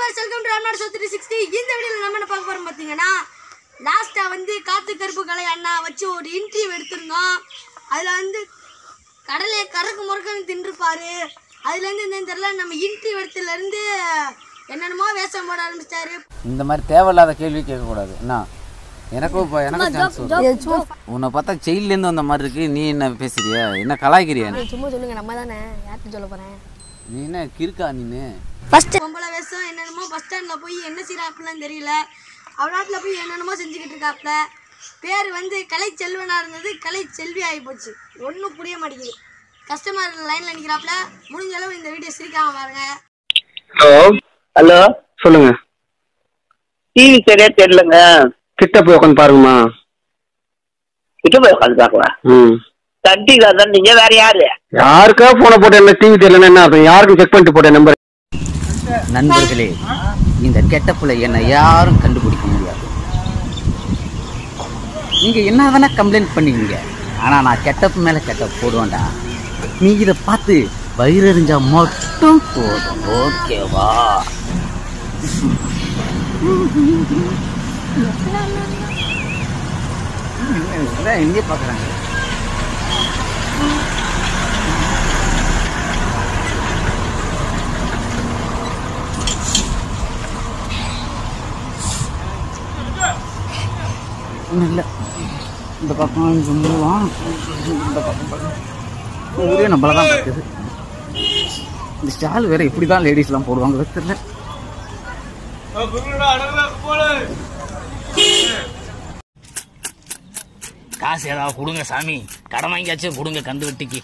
Viewers welcome to Ramnad show 360. இந்த வீடியோல நம்ம என்ன பார்க்க போறோம் பாத்தீங்கன்னா, லாஸ்டா வந்து காத்து கருப்பு கலை அண்ணா வச்சு ஒரு இன்டர்வியூ எடுத்துறோம். அதுல வந்து கடலை கறக்கு முறக்கன்னு தின்றுப்பாரு. அதுல இருந்து இந்த தெரியல நம்ம இன்டர்வியூ எடுத்துல இருந்து என்னென்னமோ வேஷம் போட ஆரம்பிச்சாரு. இந்த மாதிரி தேவையில்லாத கேள்வி கேட்க கூடாது. என்ன எனக்கும் சான்ஸ் உன்னை பார்த்தா ஜெயிலேருந்து வந்த மாதிரி இருக்கு. நீ என்ன பேசுறியா? என்ன கலாய்க்கிறியா? சும்மா சொல்லுங்க, நம்ம தானே யார்கிட்ட சொல்ல போறேன். நீ என்ன கிறுக்கா? நீ ஃபர்ஸ்ட் பொம்பளை வேஷம் என்னென்னமோ பஸ் ஸ்டாண்டில் போய் என்ன செய்யறாப்புலன்னு தெரியல. அவளாட்டில் போய் என்னென்னமோ செஞ்சுக்கிட்டு இருக்காப்புல. பேர் வந்து கலை செல்வனாக இருந்தது, கலை செல்வி ஆகி போச்சு. ஒன்றும் புரிய மாட்டேங்குது. கஸ்டமர் லைனில் நிற்கிறாப்புல. முடிஞ்ச அளவு இந்த வீடியோ சிரிக்காம பாருங்க. ஹலோ ஹலோ சொல்லுங்க. டிவி சரியா தெரியலங்க. கிட்ட போய் உட்காந்து பாருங்கம்மா. கிட்ட போய் உட்காந்து பார்க்கலாம். தட்டிங்களா தான் நீங்க வேற யாரு? யாருக்கா போன போட்ட என்ன டிவி தெரியலன்னு என்ன அர்த்தம்? யாருக்கும் செக் பண்ணிட்டு போட்ட நம்பர். நண்பர்களே, இந்த கெட்டப்புல என்ன யாரும் கண்டுபிடிக்க முடியாது. நீங்க என்ன வேணா கம்ப்ளைண்ட் பண்ணுவீங்க, ஆனா நான் கெட்டப்பு மேல கெட்டப் போடுவேன்டா. நீ இதை பார்த்து வயிறறிஞ்சா மட்டும் போதும். ஓகேவா? எங்கே பார்க்குறாங்க? ஒன்றும் இல்லை. இந்த பக்கம் சொல்லுவான், இந்த பக்கம் ஊரே நம்மள தான் இருக்குது. இந்த ஸ்டால் வேற இப்படி தான் லேடிஸ்லாம் போடுவாங்க தெரியல. காசு ஏதாவது கொடுங்க சாமி, கடன் வாங்கியாச்சும் கொடுங்க கந்து வெட்டிக்கு.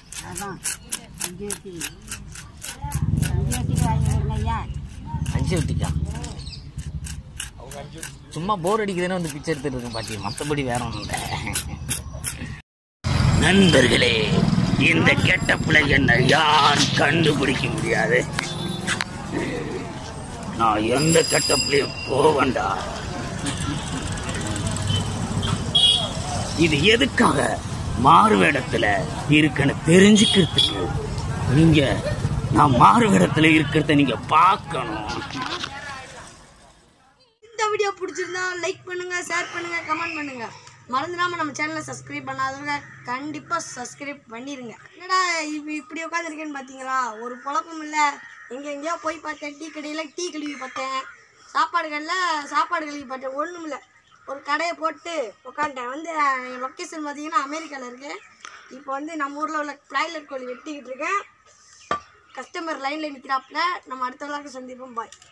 அஞ்சு வெட்டிக்கா? சும்மா போர் அடிக்குதுன்னு வந்து பிச்சை எடுத்துட்டு இருக்கேன் பாட்டி, மற்றபடி வேற ஒன்றும் இல்லை. நண்பர்களே, இந்த கெட்டப்புல என்ன யாரும் கண்டுபிடிக்க முடியாது. நான் எந்த கெட்டப்புலையும் போவேண்டா. இது எதுக்காக மாறு வேடத்துல இருக்குன்னு தெரிஞ்சுக்கிறதுக்கு. நீங்க நான் மாறு வேடத்துல இருக்கிறத நீங்க பார்க்கணும். இந்த வீடியோ பிடிச்சிருந்தா லைக் பண்ணுங்க, ஷேர் பண்ணுங்க, கமெண்ட் பண்ணுங்க. மறந்துடாம நம்ம சேனலை சப்ஸ்கிரைப் பண்ணாதவங்க கண்டிப்பா சப்ஸ்கிரைப் பண்ணிருங்க. என்னடா இப்படி உட்காந்துருக்கேன்னு பார்த்தீங்களா? ஒரு குழப்பம் இல்லை. எங்கெங்கேயோ போய் பார்த்தேன். டீ கடையில் டீ கழுவி பார்த்தேன். சாப்பாடு கழுவி பார்த்தேன். ஒன்றும் இல்லை. ஒரு கடையை போட்டு உட்காந்துட்டேன். வந்து லொக்கேஷன் பார்த்தீங்கன்னா அமெரிக்காவில் இருக்கேன். இப்போ வந்து நம்ம ஊரில் உள்ள பிராய்லர் கோழி வெட்டிக்கிட்டு இருக்கேன். கஸ்டமர் லைனில் நிற்கிறாப்புல. நம்ம அடுத்த விழாக்கு சந்திப்போம். பாய்.